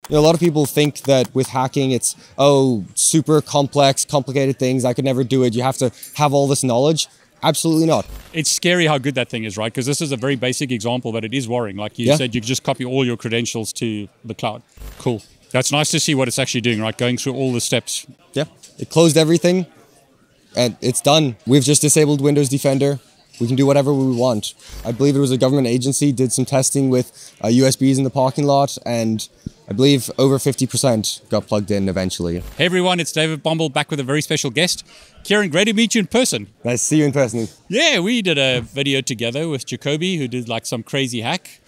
You know, a lot of people think that with hacking, it's, oh, super complex, complicated things. I could never do it. You have to have all this knowledge. Absolutely not. It's scary how good that thing is, right? Because this is a very basic example, but it is worrying. Like you said, you just copy all your credentials to the cloud. Cool. That's nice to see what it's actually doing, right? Going through all the steps. Yeah. It closed everything and it's done. We've just disabled Windows Defender. We can do whatever we want. I believe it was a government agency, did some testing with USBs in the parking lot, and I believe over 50% got plugged in eventually. Hey everyone, it's David Bombal back with a very special guest. Kieran, great to meet you in person. Nice to see you in person. Yeah, we did a video together with Jacoby, who did like some crazy hack.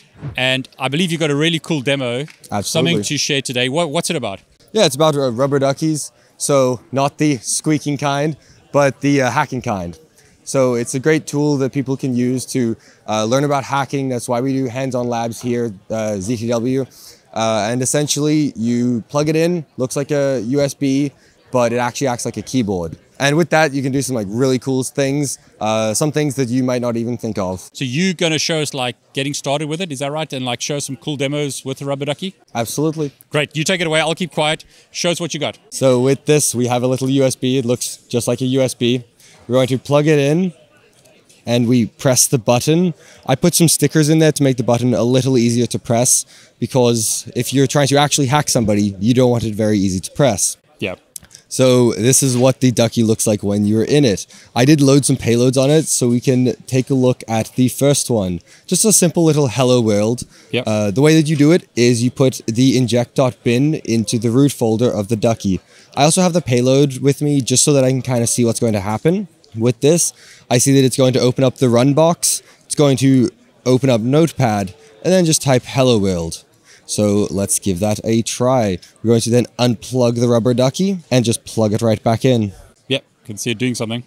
And I believe you got a really cool demo. Absolutely. Something to share today. What's it about? Yeah, it's about rubber duckies. So not the squeaking kind, but the hacking kind. So it's a great tool that people can use to learn about hacking. That's why we do hands-on labs here at ZTW. And essentially you plug it in, looks like a USB, but it actually acts like a keyboard. And with that, you can do some like really cool things, some things that you might not even think of. So you're going to show us like getting started with it, is that right? And like show us some cool demos with the rubber ducky? Absolutely. Great, you take it away, I'll keep quiet. Show us what you got. So with this, we have a little USB. It looks just like a USB. We're going to plug it in and we press the button. I put some stickers in there to make the button a little easier to press, because if you're trying to actually hack somebody, you don't want it very easy to press. Yeah. So this is what the ducky looks like when you're in it. I did load some payloads on it, so we can take a look at the first one. Just a simple little hello world. Yep. The way that you do it is you put the inject.bin into the root folder of the ducky. I also have the payload with me just so that I can kind of see what's going to happen. With this, I see that it's going to open up the run box, it's going to open up Notepad, and then just type hello world. So let's give that a try. We're going to then unplug the rubber ducky and just plug it right back in. Yep, can see it doing something.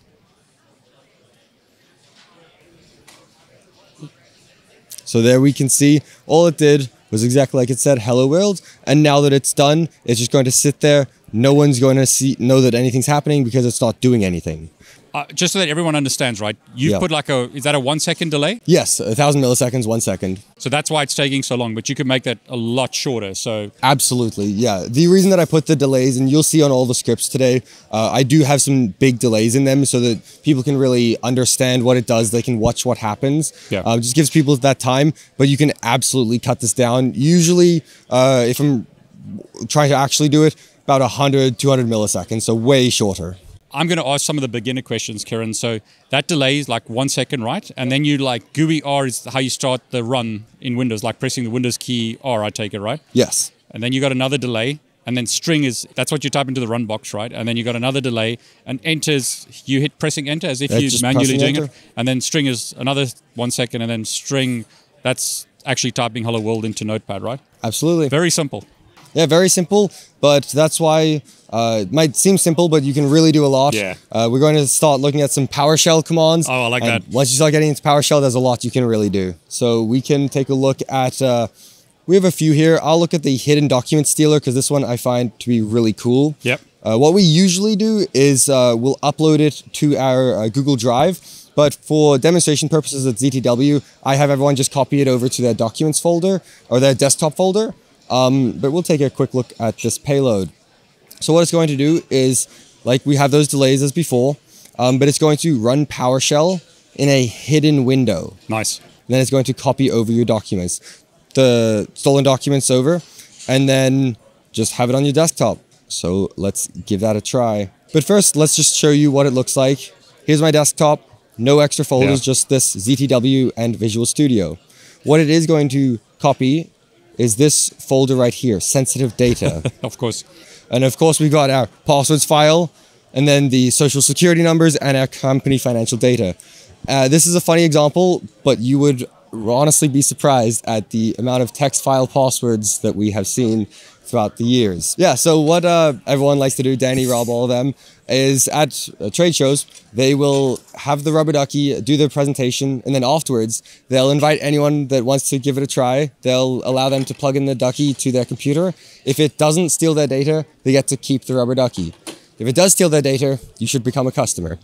So there we can see all it did was exactly like it said, hello world. And now that it's done, it's just going to sit there. No one's going to know that anything's happening because it's not doing anything. Just so that everyone understands, right? You've put like is that a 1 second delay? Yes, 1,000 milliseconds, 1 second. So that's why it's taking so long, but you can make that a lot shorter, so. Absolutely, yeah. The reason that I put the delays, and you'll see on all the scripts today, I do have some big delays in them so that people can really understand what it does. They can watch what happens. Yeah. It just gives people that time, but you can absolutely cut this down. Usually, if I'm trying to actually do it, about 100, 200 milliseconds, so way shorter. I'm going to ask some of the beginner questions, Kieran. So that delay is like 1 second, right? And then you like GUI R is how you start the run in Windows, like pressing the Windows key R, I take it, right? Yes. And then you got another delay. And then string that's what you type into the run box, right? And then you got another delay, and enters, you hit pressing enter as if you're manually doing it. And then string is another 1 second, and then string, that's actually typing hello world into Notepad, right? Absolutely. Very simple. Yeah, very simple, but that's why it might seem simple, but you can really do a lot. Yeah. We're going to start looking at some PowerShell commands. Oh, I like that. Once you start getting into PowerShell, there's a lot you can really do. So we can take a look at, we have a few here. I'll look at the hidden document stealer, because this one I find to be really cool. Yep. What we usually do is we'll upload it to our Google Drive. But for demonstration purposes at ZTW, I have everyone just copy it over to their documents folder or their desktop folder. But we'll take a quick look at this payload. So what it's going to do is, like we have those delays as before, but it's going to run PowerShell in a hidden window. Nice. And then it's going to copy over your documents, the stolen documents over, and then just have it on your desktop. So let's give that a try. But first, let's just show you what it looks like. Here's my desktop, no extra folders, just this ZTW and Visual Studio. What it is going to copy is this folder right here, sensitive data. Of course. And of course, we've got our passwords file, and then the social security numbers and our company financial data. This is a funny example, but you would honestly be surprised at the amount of text file passwords that we have seen throughout the years. Yeah, so what everyone likes to do, Danny, Rob, all of them, is at trade shows, they will have the rubber ducky do their presentation, and then afterwards, they'll invite anyone that wants to give it a try. They'll allow them to plug in the ducky to their computer. If it doesn't steal their data, they get to keep the rubber ducky. If it does steal their data, you should become a customer.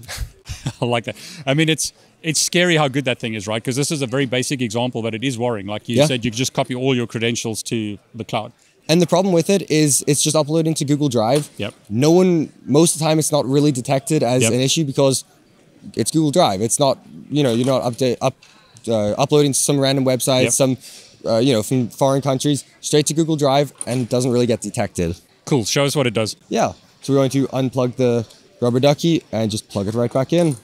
I like that. I mean, it's scary how good that thing is, right? Because this is a very basic example, but it is worrying. Like you said, you just copy all your credentials to the cloud. And the problem with it is it's just uploading to Google Drive. Yep. Most of the time it's not really detected as an issue because it's Google Drive. It's not, you're not uploading to some random website, from foreign countries, straight to Google Drive, and it doesn't really get detected. Cool. Show us what it does. Yeah. So we're going to unplug the rubber ducky and just plug it right back in.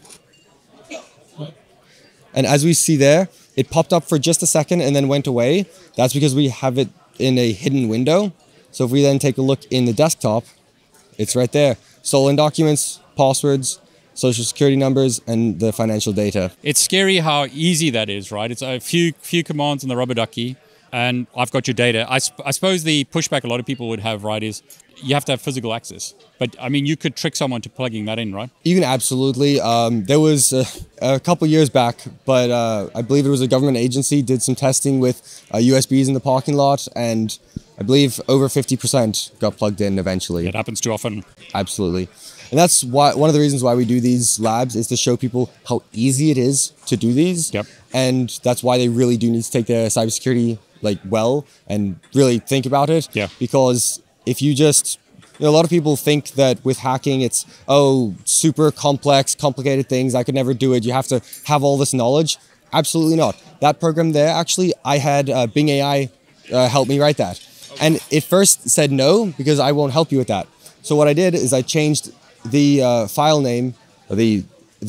And as we see there, it popped up for just a second and then went away. That's because we have it in a hidden window. So if we then take a look in the desktop, it's right there. Stolen documents, passwords, social security numbers, and the financial data. It's scary how easy that is, right? It's a few commands in the rubber ducky, and I've got your data. I suppose the pushback a lot of people would have, right, is you have to have physical access. But, I mean, you could trick someone to plugging that in, right? You can absolutely. There was a couple years back, but I believe it was a government agency, did some testing with USBs in the parking lot, and I believe over 50% got plugged in eventually. It happens too often. Absolutely. And that's why one of the reasons why we do these labs is to show people how easy it is to do these. Yep. And that's why they really do need to take their cybersecurity well and really think about it. Yeah. Because if you just, a lot of people think that with hacking, it's, super complex, complicated things. I could never do it. You have to have all this knowledge. Absolutely not. That program there, actually, I had Bing AI help me write that. Okay. And it first said no, because I won't help you with that. So what I did is I changed the file name, the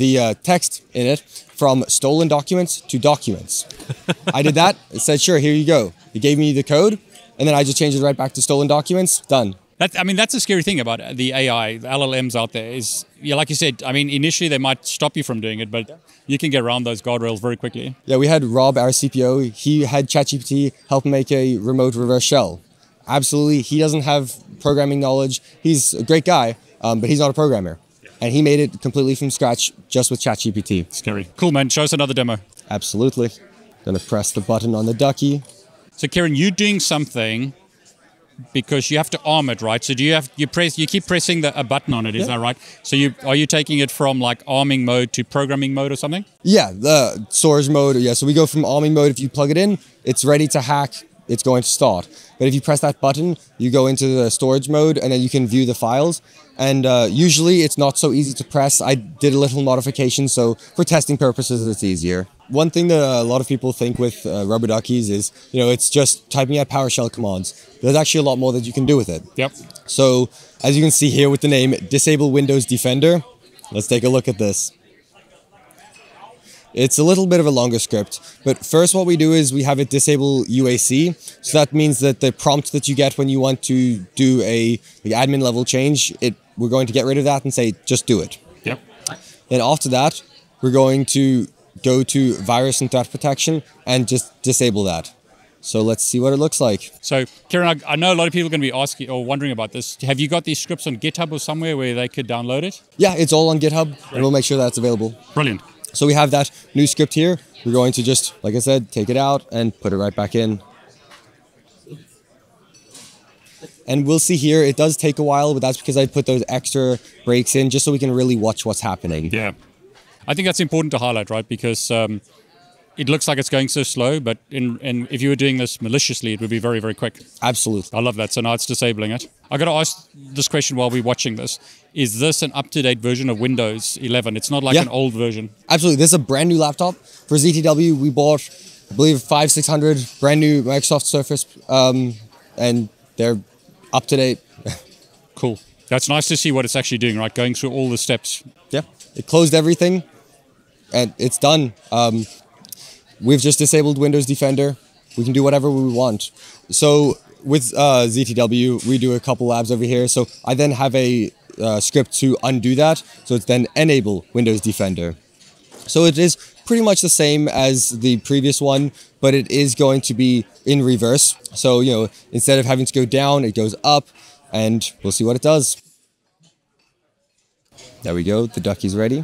text in it, from stolen documents to documents. I did that. It said, sure, here you go. It gave me the code, and then I just changed it right back to stolen documents. Done. That's a scary thing about the AI, the LLMs out there is, like you said, I mean, initially they might stop you from doing it, but you can get around those guardrails very quickly. Yeah, we had Rob, our CPO. He had ChatGPT help make a remote reverse shell. Absolutely. He doesn't have programming knowledge. He's a great guy, but he's not a programmer. And he made it completely from scratch just with ChatGPT. Scary. Cool, man. Show us another demo. Absolutely. Gonna press the button on the ducky. So, Kieran, you're doing something because you have to arm it, right? So you keep pressing a button on it, is that right? So are you taking it from like arming mode to programming mode or something? Yeah, the storage mode. Yeah, so we go from arming mode. If you plug it in, it's ready to hack. It's going to start. But if you press that button, you go into the storage mode and then you can view the files. And usually it's not so easy to press. I did a little modification, so for testing purposes, it's easier. One thing that a lot of people think with rubber duckies is, it's just typing out PowerShell commands. There's actually a lot more that you can do with it. Yep. So as you can see here with the name Disable Windows Defender, let's take a look at this. It's a little bit of a longer script, but first what we do is we have it disable UAC. So that means that the prompt that you get when you want to do the admin level change, we're going to get rid of that and say, just do it. Yep. Then after that, we're going to go to virus and threat protection and just disable that. So let's see what it looks like. So, Kieran, I know a lot of people are going to be asking or wondering about this. Have you got these scripts on GitHub or somewhere where they could download it? Yeah, it's all on GitHub, and we'll make sure that's available. Brilliant. So we have that new script here. We're going to just, like I said, take it out and put it right back in. And we'll see here, it does take a while, but that's because I put those extra breaks in just so we can really watch what's happening. Yeah. I think that's important to highlight, right? Because it looks like it's going so slow, but if you were doing this maliciously, it would be very, very quick. Absolutely. I love that. So now it's disabling it. I got to ask this question while we're watching this. Is this an up-to-date version of Windows 11? It's not like an old version. Absolutely. This is a brand new laptop. For ZTW, we bought, I believe, 500-600 brand new Microsoft Surface, and they're up to date. Cool. That's nice to see what it's actually doing, right? Going through all the steps. Yeah. It closed everything, and it's done. We've just disabled Windows Defender. We can do whatever we want. So with ZTW, we do a couple labs over here. So I then have a script to undo that. So it's then enable Windows Defender. So it is pretty much the same as the previous one, but it is going to be in reverse. So, instead of having to go down, it goes up, and we'll see what it does. There we go. The ducky's ready.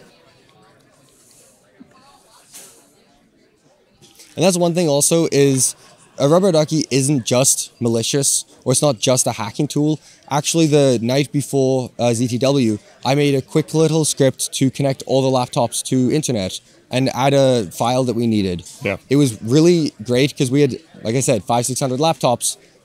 And that's one thing also is a rubber ducky isn't just malicious, or it's not just a hacking tool. Actually, the night before ZTW, I made a quick little script to connect all the laptops to internet and add a file that we needed. Yeah. It was really great because we had, like I said, 500-600 laptops,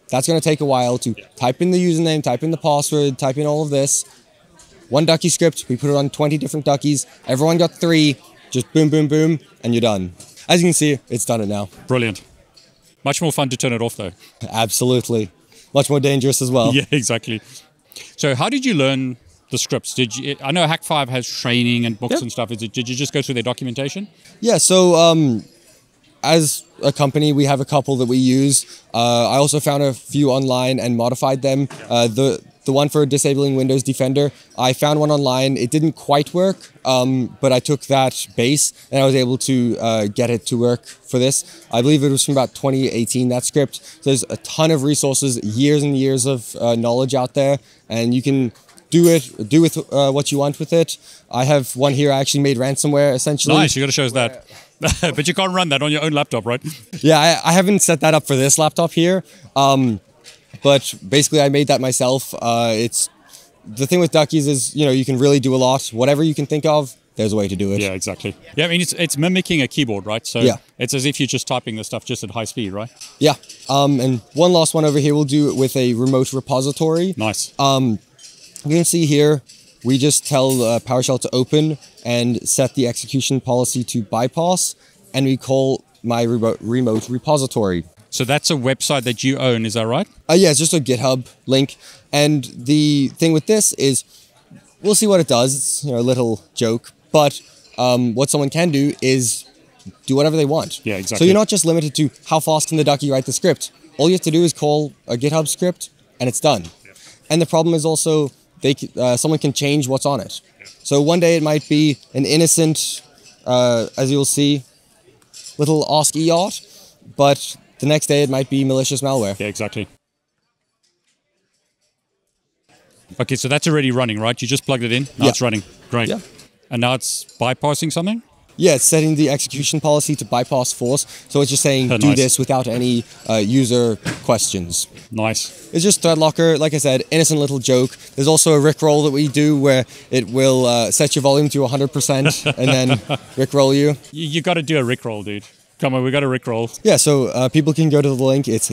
That's going to take a while to type in the username, type in the password, type in all of this. One Ducky script, we put it on 20 different Duckies. Everyone got 3, just boom, boom, boom, and you're done. As you can see, it's done it now. Brilliant. Much more fun to turn it off, though. Absolutely. Much more dangerous as well. Yeah, exactly. So how did you learn the scripts? I know Hack5 has training and books and stuff. Did you just go through their documentation? Yeah, so as a company, we have a couple that we use. I also found a few online and modified them. The one for disabling Windows Defender, I found one online. It didn't quite work, but I took that base and I was able to get it to work for this. I believe it was from about 2018, that script. So there's a ton of resources, years and years of knowledge out there, and you can do with what you want with it. I have one here. I actually made ransomware, essentially. Nice, you got to show us that. But you can't run that on your own laptop, right? Yeah, I haven't set that up for this laptop here. But basically, I made that myself. It's the thing with Duckies is, you can really do a lot. Whatever you can think of, there's a way to do it. Yeah, exactly. Yeah, I mean, it's mimicking a keyboard, right? So it's as if you're just typing the stuff just at high speed, right? Yeah. And one last one over here, we'll do it with a remote repository. Nice. You can see here, we just tell PowerShell to open and set the execution policy to bypass, and we call my remote repository. So that's a website that you own, is that right? Yeah, it's just a GitHub link. And the thing with this is, we'll see what it does. It's a little joke. But what someone can do is do whatever they want. Yeah, exactly. So you're not just limited to how fast can the Ducky write the script. All you have to do is call a GitHub script, and it's done. Yeah. And the problem is also, someone can change what's on it. Yeah. So one day it might be an innocent, as you'll see, little ASCII art, but the next day it might be malicious malware. Yeah, exactly. Okay, so that's already running, right? You just plugged it in? Now it's running. Great. Yeah. And now it's bypassing something? Yeah, it's setting the execution policy to bypass force. So it's just saying, do this without any user questions. Nice. It's just thread locker, like I said, innocent little joke. There's also a Rickroll that we do where it will set your volume to 100% and then Rickroll you. You got to do a Rickroll, dude. Come on, we got a Rickroll. Yeah, so people can go to the link. It's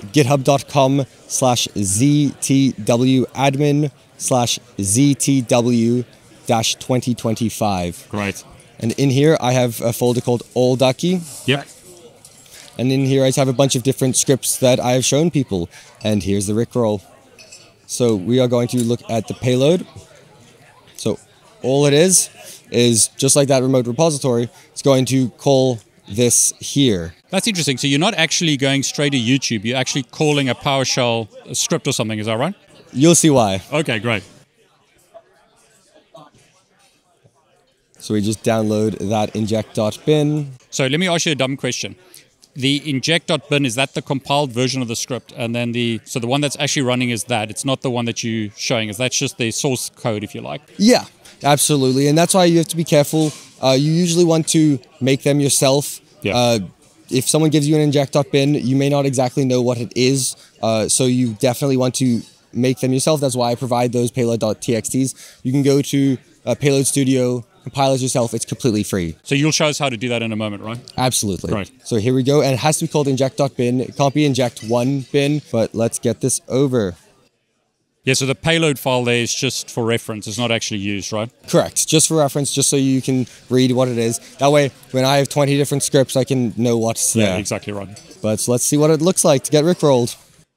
github.com/ztw-2025. Great. And in here, I have a folder called All Ducky. Yep. And in here, I have a bunch of different scripts that I have shown people. And here's the Rickroll. So we are going to look at the payload. So all it is just like that remote repository, it's going to call this here. That's interesting. So you're not actually going straight to YouTube. You're actually calling a PowerShell script or something. Is that right? You'll see why. Okay, great. So we just download that inject.bin. So let me ask you a dumb question. The inject.bin, is that the compiled version of the script? And then the one that's actually running is that. It's not the one that you're showing. That's just the source code, if you like. Yeah, absolutely. And that's why you have to be careful. You usually want to make them yourself. Yeah. If someone gives you an inject.bin, you may not exactly know what it is. So you definitely want to make them yourself. That's why I provide those payload.txts. You can go to Payload Studio, compile it yourself. It's completely free. So you'll show us how to do that in a moment, right? Absolutely. Right. So here we go. And it has to be called inject.bin. It can't be inject1bin, but let's get this over. Yeah, so the payload file there is just for reference. It's not actually used, right? Correct. Just for reference, just so you can read what it is. That way, when I have 20 different scripts, I can know what's there. Yeah, exactly right. But let's see what it looks like to get rickrolled.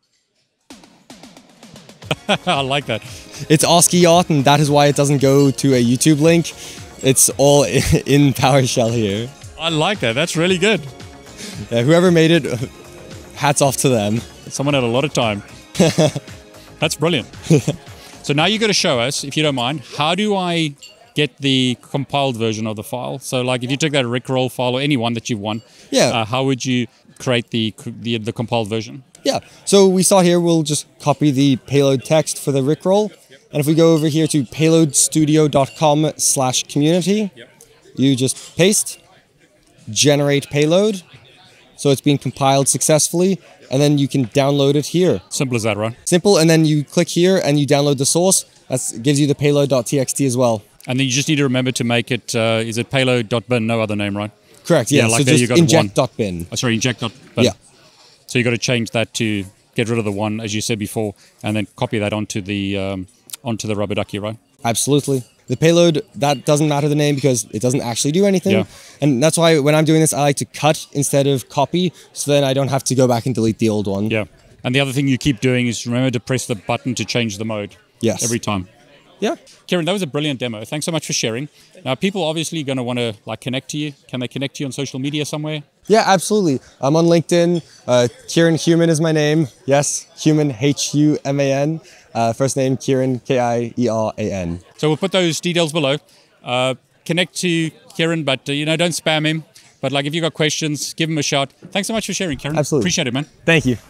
I like that. It's ASCII art, and that is why it doesn't go to a YouTube link. It's all in PowerShell here. I like that. That's really good. Yeah, whoever made it, hats off to them. Someone had a lot of time. That's brilliant. So now you got to show us, if you don't mind, how do I get the compiled version of the file? So like if you took that Rickroll file or any one that you want, how would you create the compiled version? Yeah, so we saw here, we'll just copy the payload text for the Rickroll. And if we go over here to payloadstudio.com/community, you just paste, generate payload. So it's being compiled successfully, and then you can download it here. Simple as that, right? Simple, and then you click here and you download the source. That gives you the payload.txt as well. And then you just need to remember to make it, is it payload.bin, no other name, right? Correct, yeah. Like so there just you got inject.bin. Oh, sorry, inject.bin. Yeah. So you got to change that to get rid of the one, as you said before, and then copy that onto the rubber ducky, right? Absolutely. The payload, that doesn't matter the name because it doesn't actually do anything. Yeah. And that's why when I'm doing this, I like to cut instead of copy, so then I don't have to go back and delete the old one. Yeah. And the other thing you keep doing is remember to press the button to change the mode. Yes. Every time. Yeah. Kieran, that was a brilliant demo. Thanks so much for sharing. Now, people obviously going to want to connect to you. Can they connect to you on social media somewhere? Yeah, absolutely. I'm on LinkedIn. Kieran Human is my name. Yes, Human, Human. First name, Kieran, Kieran. So we'll put those details below. Connect to Kieran, but don't spam him. But if you've got questions, give him a shout. Thanks so much for sharing, Kieran. Absolutely. Appreciate it, man. Thank you.